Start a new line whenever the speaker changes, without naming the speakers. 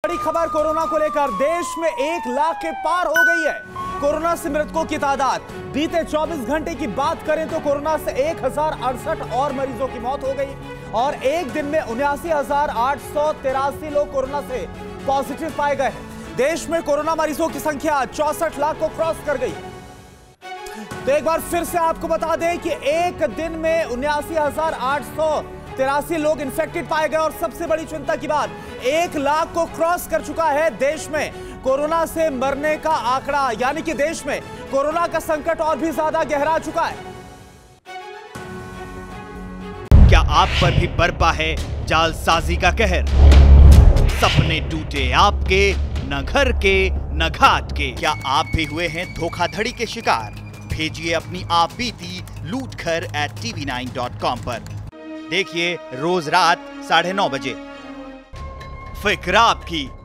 बड़ी खबर कोरोना को लेकर, देश में 1 लाख के पार हो गई है कोरोना से मृतकों की तादाद। बीते 24 घंटे की बात करें तो कोरोना से 1068 और मरीजों की मौत हो गई और एक दिन में 79,883 लोग कोरोना से पॉजिटिव पाए गए हैं। देश में कोरोना मरीजों की संख्या 64 लाख को क्रॉस कर गई। तो एक बार फिर से आपको बता दें कि एक दिन में 79,883 लोग इन्फेक्टेड पाए गए और सबसे बड़ी चिंता की बात, 1 लाख को क्रॉस कर चुका है देश में कोरोना से मरने का आंकड़ा, यानी कि देश में कोरोना का संकट और भी ज्यादा गहरा चुका है।
क्या आप पर भी बरपा है जालसाजी का कहर? सपने टूटे आपके, न घर के न घाट के। क्या आप भी हुए हैं धोखाधड़ी के शिकार? भेजिए अपनी आप बीती lootkhar@tv9.com पर। देखिए रोज रात 9:30 बजे। फिक्र आपकी,